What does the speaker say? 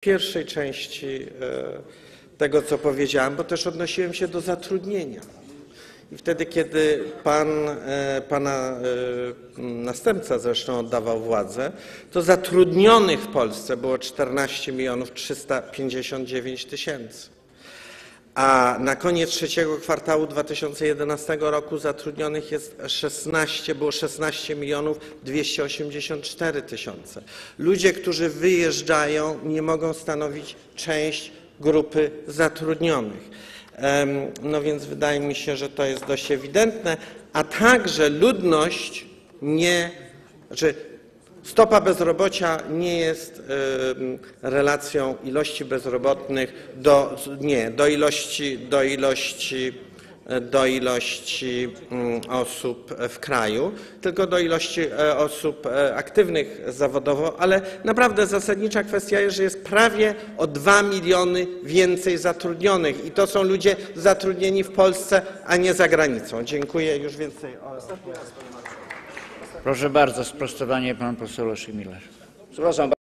pierwszej części tego, co powiedziałem, bo też odnosiłem się do zatrudnienia. I wtedy, kiedy pana następca zresztą oddawał władzę, to zatrudnionych w Polsce było 14 359 tysięcy. A na koniec trzeciego kwartału 2011 roku zatrudnionych jest było 16 284 tysiące. Ludzie, którzy wyjeżdżają, nie mogą stanowić część grupy zatrudnionych. No więc wydaje mi się, że to jest dość ewidentne, a także ludność stopa bezrobocia nie jest relacją ilości bezrobotnych do ilości osób w kraju, tylko do ilości osób aktywnych zawodowo, ale naprawdę zasadnicza kwestia jest, że jest prawie o 2 miliony więcej zatrudnionych i to są ludzie zatrudnieni w Polsce, a nie za granicą. Dziękuję. Już więcej. Proszę bardzo, sprostowanie pan poseł Leszek Miller. Przepraszam.